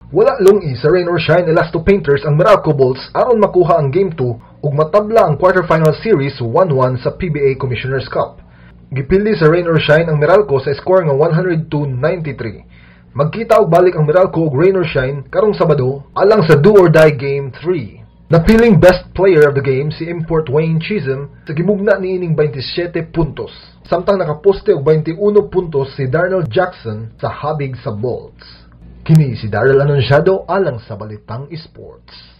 Wala lungi sa rain or shine Elasto Painters ang Meralco Bolts aron makuha ang Game 2 ug matabla ang quarterfinal series 1-1 sa PBA Commissioner's Cup. Gipili sa rain or shine ang Meralco sa score nga 102-93. Magkita og balik ang Meralco og rain or shine karong Sabado alang sa do or die Game 3. Napiling best player of the game si Import Wayne Chisholm sa gimugna niining 27 puntos. Samtang nakaposte og 21 puntos si Darnell Jackson sa habig sa Bolts. Kini si Daryl Anunciado alang sa Balitang Esports.